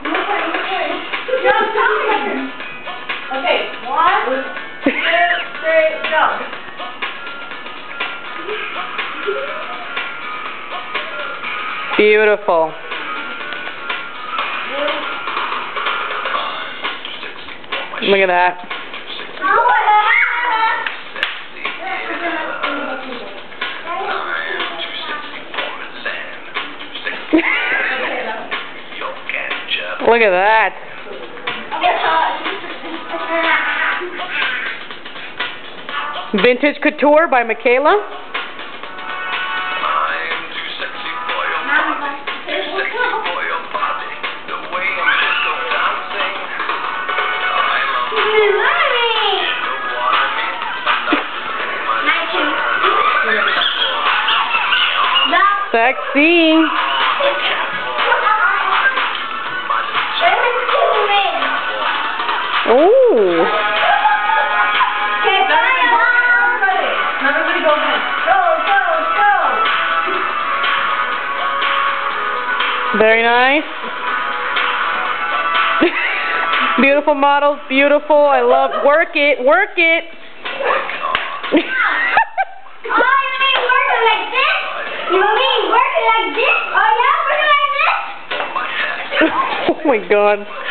Okay, 1, 2, 3, go. Beautiful. Look at that. Look at that. Vintage Couture by Michaela. Sexy. Ooh. Everybody go ahead. Go. Very nice. Beautiful models, beautiful. I love work it. Oh, you mean work it like this? You mean work it like this? Oh yeah, work it like this? Oh my God.